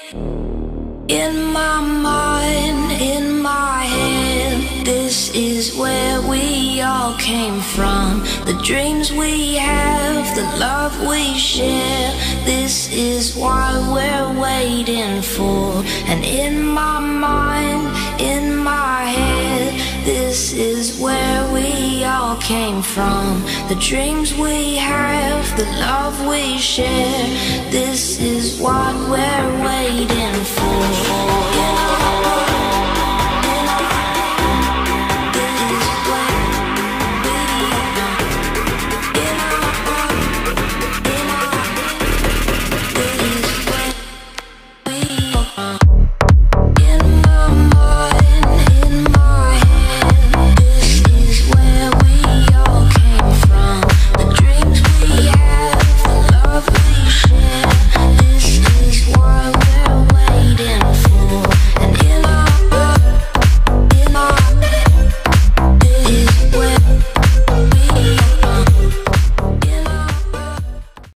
In my mind, in my head, this is where we all came from. The dreams we have, the love we share, this is what we're waiting for. And in my mind, in my head, this is where we all came from. The dreams we have, the love we share, this is what we're waiting for.